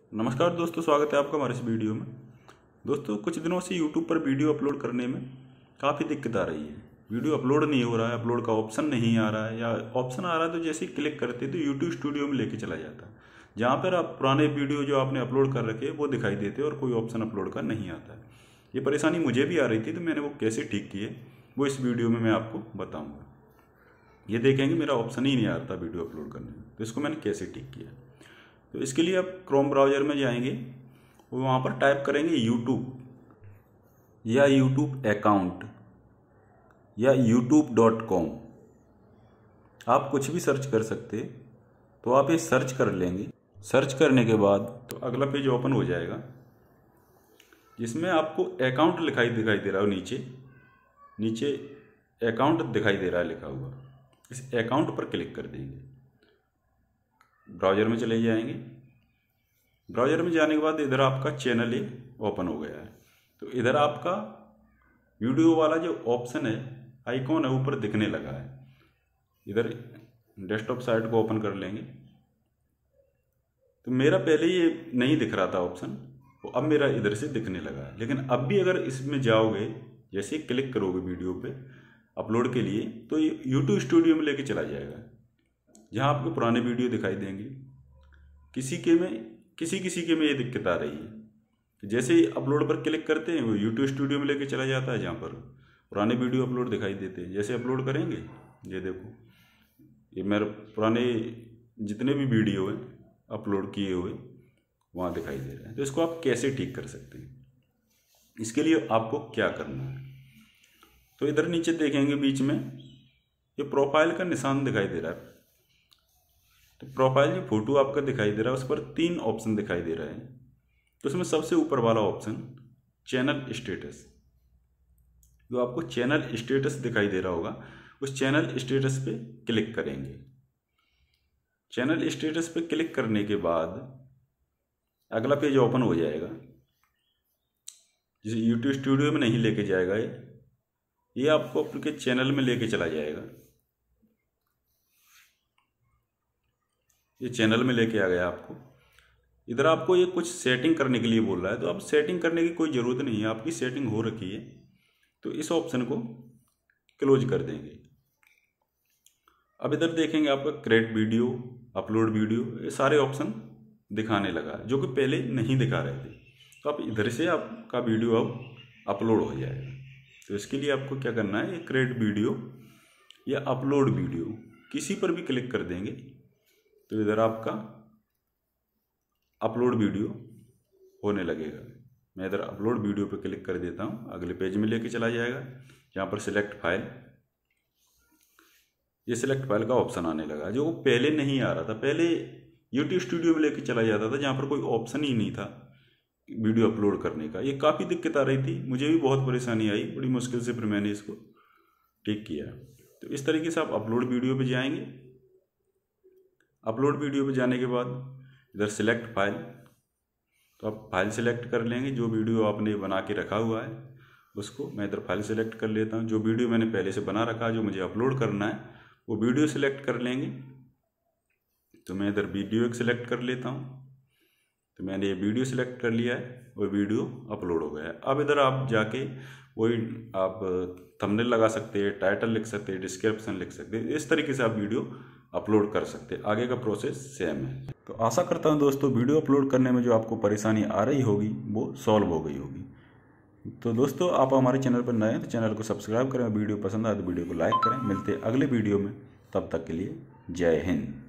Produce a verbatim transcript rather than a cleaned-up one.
नमस्कार दोस्तों, स्वागत है आपका हमारे इस वीडियो में। दोस्तों, कुछ दिनों से यूट्यूब पर वीडियो अपलोड करने में काफ़ी दिक्कत आ रही है। वीडियो अपलोड नहीं हो रहा है, अपलोड का ऑप्शन नहीं आ रहा है, या ऑप्शन आ रहा है तो जैसे ही क्लिक करते तो यूट्यूब स्टूडियो में लेके चला जाता है, जहाँ पर आप पुराने वीडियो जो आपने अपलोड कर रखे हैं वो दिखाई देते और कोई ऑप्शन अपलोड का नहीं आता है। ये परेशानी मुझे भी आ रही थी, तो मैंने वो कैसे ठीक किए वो इस वीडियो में मैं आपको बताऊँगा। ये देखेंगे मेरा ऑप्शन ही नहीं आ रहा था वीडियो अपलोड करने में, तो इसको मैंने कैसे ठीक किया। तो इसके लिए आप क्रोम ब्राउज़र में जाएंगे और वहाँ पर टाइप करेंगे यूट्यूब या यूट्यूब अकाउंट या यूट्यूब डॉट कॉम। आप कुछ भी सर्च कर सकते, तो आप ये सर्च कर लेंगे। सर्च करने के बाद तो अगला पेज ओपन हो जाएगा, जिसमें आपको अकाउंट लिखाई दिखाई दे रहा है। नीचे नीचे अकाउंट दिखाई दे रहा है लिखा हुआ, इस अकाउंट पर क्लिक कर देंगे। ब्राउज़र में चले जाएंगे। ब्राउज़र में जाने के बाद इधर आपका चैनल ही ओपन हो गया है। तो इधर आपका वीडियो वाला जो ऑप्शन है, आइकॉन है, ऊपर दिखने लगा है। इधर डेस्कटॉप साइट को ओपन कर लेंगे। तो मेरा पहले ये नहीं दिख रहा था ऑप्शन, वो अब मेरा इधर से दिखने लगा है। लेकिन अब भी अगर इसमें जाओगे, जैसे ही क्लिक करोगे वीडियो पे अपलोड के लिए, तो ये यूट्यूब स्टूडियो में लेके चला जाएगा, जहाँ आपको पुराने वीडियो दिखाई देंगे। किसी के में किसी किसी के में ये दिक्कत आ रही है कि जैसे ही अपलोड पर क्लिक करते हैं वो यूट्यूब स्टूडियो में लेके चला जाता है, जहाँ पर पुराने वीडियो अपलोड दिखाई देते हैं। जैसे अपलोड करेंगे, ये देखो, ये मेरे पुराने जितने भी वीडियो हैं अपलोड किए हुए वहाँ दिखाई दे रहे हैं। तो इसको आप कैसे ठीक कर सकते हैं, इसके लिए आपको क्या करना है। तो इधर नीचे देखेंगे बीच में ये प्रोफाइल का निशान दिखाई दे रहा है। तो प्रोफाइल जो फोटो आपका दिखाई दे रहा है उस पर तीन ऑप्शन दिखाई दे रहे हैं। तो उसमें सबसे ऊपर वाला ऑप्शन चैनल स्टेटस, जो आपको चैनल स्टेटस दिखाई दे रहा होगा, उस चैनल स्टेटस पे क्लिक करेंगे। चैनल स्टेटस पे क्लिक करने के बाद अगला पेज ओपन हो जाएगा, जिसे यूट्यूब स्टूडियो में नहीं लेके जाएगा, ये ये आपको आपके चैनल में लेके चला जाएगा। ये चैनल में लेके आ गया आपको। इधर आपको ये कुछ सेटिंग करने के लिए बोल रहा है, तो आप सेटिंग करने की कोई ज़रूरत नहीं है, आपकी सेटिंग हो रखी है। तो इस ऑप्शन को क्लोज कर देंगे। अब इधर देखेंगे आपका क्रिएट वीडियो, अपलोड वीडियो, ये सारे ऑप्शन दिखाने लगा है, जो कि पहले नहीं दिखा रहे थे। तो आप इधर से आपका वीडियो अब अपलोड हो जाएगा। तो इसके लिए आपको क्या करना है, ये क्रिएट वीडियो या अपलोड वीडियो किसी पर भी क्लिक कर देंगे, तो इधर आपका अपलोड वीडियो होने लगेगा। मैं इधर अपलोड वीडियो पे क्लिक कर देता हूँ, अगले पेज में लेके चला जाएगा, यहाँ पर सिलेक्ट फाइल, ये सिलेक्ट फाइल का ऑप्शन आने लगा, जो पहले नहीं आ रहा था। पहले यूट्यूब स्टूडियो में लेके चला जाता था, जहाँ पर कोई ऑप्शन ही नहीं था वीडियो अपलोड करने का। ये काफ़ी दिक्कत आ रही थी, मुझे भी बहुत परेशानी आई, बड़ी मुश्किल से फिर मैंने इसको ठीक किया। तो इस तरीके से आप अपलोड वीडियो पे जाएंगे। अपलोड वीडियो पे जाने के बाद इधर सिलेक्ट फाइल, तो आप फाइल सिलेक्ट कर लेंगे, जो वीडियो आपने बना के रखा हुआ है उसको। मैं इधर फाइल सिलेक्ट कर लेता हूँ। जो वीडियो मैंने पहले से बना रखा है, जो मुझे अपलोड करना है, वो वीडियो सिलेक्ट कर लेंगे। तो मैं इधर वीडियो एक सिलेक्ट कर लेता हूँ। तो मैंने ये वीडियो सिलेक्ट कर लिया है, वो वीडियो अपलोड हो गया है। अब इधर आप जाके वही आप थंबनेल लगा सकते हैं, टाइटल लिख सकते हैं, डिस्क्रिप्शन लिख सकते हैं। इस तरीके से आप वीडियो अपलोड कर सकते हैं। आगे का प्रोसेस सेम है। तो आशा करता हूँ दोस्तों, वीडियो अपलोड करने में जो आपको परेशानी आ रही होगी वो सॉल्व हो गई होगी। तो दोस्तों, आप हमारे चैनल पर नए हैं तो चैनल को सब्सक्राइब करें, वीडियो पसंद आए तो वीडियो को लाइक करें। मिलते हैं अगले वीडियो में, तब तक के लिए जय हिंद।